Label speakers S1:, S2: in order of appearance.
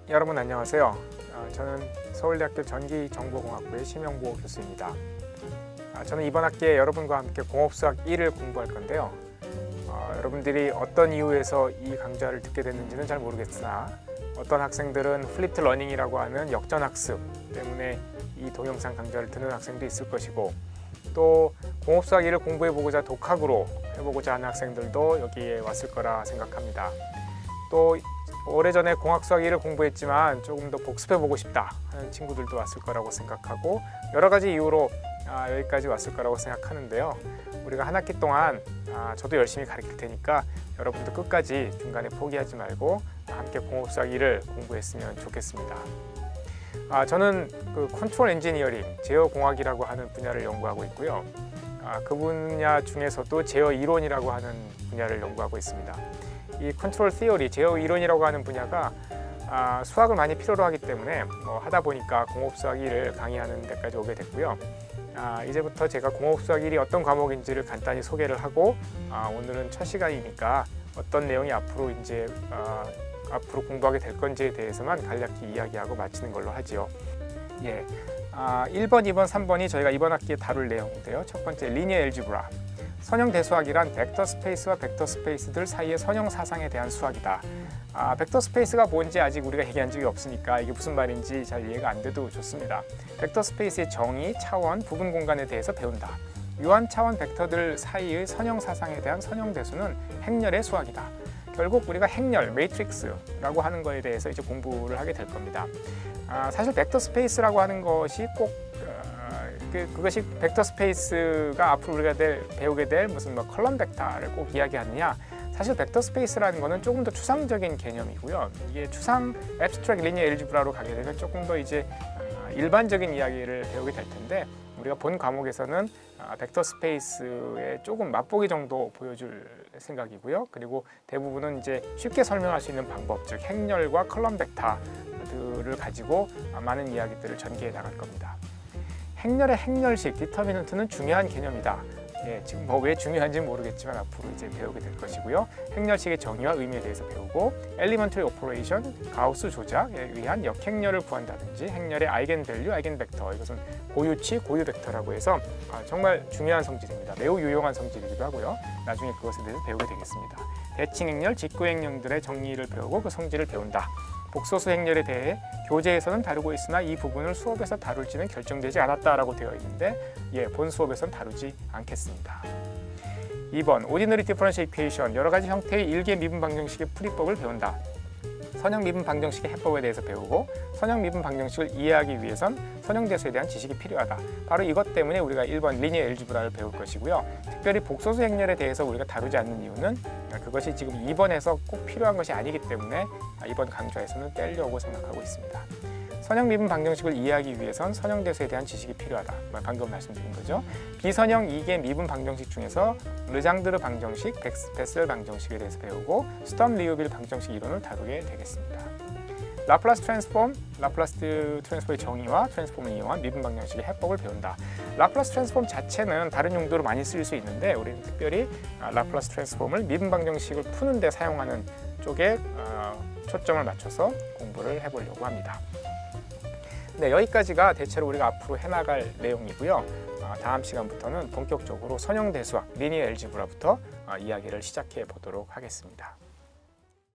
S1: 여러분 안녕하세요. 저는 서울대학교 전기정보공학부의 심영보 교수입니다. 저는 이번 학기에 여러분과 함께 공업수학 1을 공부할 건데요. 여러분들이 어떤 이유에서 이 강좌를 듣게 됐는지는 잘 모르겠으나 어떤 학생들은 플립드 러닝이라고 하는 역전학습 때문에 이 동영상 강좌를 듣는 학생도 있을 것이고, 또 공업수학 1을 공부해보고자 독학으로 해보고자 하는 학생들도 여기에 왔을 거라 생각합니다. 또 오래전에 공학수학 1을 공부했지만 조금 더 복습해보고 싶다 하는 친구들도 왔을 거라고 생각하고, 여러 가지 이유로 여기까지 왔을 거라고 생각하는데요. 우리가 한 학기 동안 저도 열심히 가르칠 테니까 여러분도 끝까지 중간에 포기하지 말고 함께 공업수학 1을 공부했으면 좋겠습니다. 저는 컨트롤 엔지니어링, 제어공학이라고 하는 분야를 연구하고 있고요. 그 분야 중에서도 제어 이론이라고 하는 분야를 연구하고 있습니다. 이 컨트롤 시어리, 제어 이론이라고 하는 분야가 수학을 많이 필요로 하기 때문에 하다 보니까 공업수학 1을 강의하는 데까지 오게 됐고요. 이제부터 제가 공업수학 1이 어떤 과목인지를 간단히 소개를 하고, 오늘은 첫 시간이니까 어떤 내용이 앞으로 공부하게 될 건지에 대해서만 간략히 이야기하고 마치는 걸로 하지요. 1번, 2번, 3번이 저희가 이번 학기에 다룰 내용인데요. 첫 번째, 리니어 엘지브라. 선형 대수학이란 벡터 스페이스와 벡터 스페이스들 사이의 선형 사상에 대한 수학이다. 벡터 스페이스가 뭔지 아직 우리가 얘기한 적이 없으니까 이게 무슨 말인지 잘 이해가 안 돼도 좋습니다. 벡터 스페이스의 정의, 차원, 부분 공간에 대해서 배운다. 유한 차원 벡터들 사이의 선형 사상에 대한 선형 대수는 행렬의 수학이다. 결국 우리가 행렬, 매트릭스라고 하는 거에 대해서 이제 공부를 하게 될 겁니다. 사실 벡터 스페이스라고 하는 것이 꼭 그것이 벡터 스페이스가 앞으로 우리가 배우게 될 무슨 컬럼 벡터를 꼭 이야기하느냐? 사실 벡터 스페이스라는 것은 조금 더 추상적인 개념이고요. 이게 추상 앱스트랙트 리니어 엘지브라로 가게 되면 조금 더 이제 일반적인 이야기를 배우게 될 텐데, 우리가 본 과목에서는 벡터 스페이스에 조금 맛보기 정도 보여줄 생각이고요. 그리고 대부분은 이제 쉽게 설명할 수 있는 방법, 즉 행렬과 컬럼 벡터들을 가지고 많은 이야기들을 전개해 나갈 겁니다. 행렬의 행렬식, 디터미넌트는 중요한 개념이다. 지금 왜 중요한지는 모르겠지만 앞으로 이제 배우게 될 것이고요. 행렬식의 정의와 의미에 대해서 배우고, 엘리먼터리 오퍼레이션, 가우스 조작에 의한 역행렬을 구한다든지, 행렬의 아이겐밸류, 아이겐벡터, 이것은 고유치, 고유벡터라고 해서 정말 중요한 성질입니다. 매우 유용한 성질이기도 하고요. 나중에 그것에 대해서 배우게 되겠습니다. 대칭행렬, 직구행렬들의 정의를 배우고 그 성질을 배운다. 복소수 행렬에 대해 교재에서는 다루고 있으나 이 부분을 수업에서 다룰지는 결정되지 않았다라고 되어 있는데, 본 수업에서는 다루지 않겠습니다. 2번, 오디너리 디퍼런셜 이퀘이션, 여러 가지 형태의 일개 미분 방정식의 풀이법을 배운다. 선형 미분 방정식의 해법에 대해서 배우고, 선형 미분 방정식을 이해하기 위해선 선형대수에 대한 지식이 필요하다. 바로 이것 때문에 우리가 1번 리니어 엘지브라를 배울 것이고요. 특별히 복소수 행렬에 대해서 우리가 다루지 않는 이유는 그것이 지금 2번에서 꼭 필요한 것이 아니기 때문에 이번 강좌에서는 떼려고 생각하고 있습니다. 선형 미분 방정식을 이해하기 위해선 선형대수에 대한 지식이 필요하다. 방금 말씀드린 거죠. 비선형 2개 미분 방정식 중에서 르장드르 방정식, 베셀 방정식에 대해서 배우고, 스텀 리우빌 방정식 이론을 다루게 되겠습니다. 라플라스 트랜스폼, 라플라스 트랜스폼의 정의와 트랜스폼을 이용한 미분 방정식의 해법을 배운다. 라플라스 트랜스폼 자체는 다른 용도로 많이 쓰일 수 있는데, 우리는 특별히 라플라스 트랜스폼을 미분 방정식을 푸는 데 사용하는 쪽에 초점을 맞춰서 공부를 해보려고 합니다. 여기까지가 대체로 우리가 앞으로 해나갈 내용이고요. 다음 시간부터는 본격적으로 선형대수학, 리니어 엘지브라부터 이야기를 시작해 보도록 하겠습니다.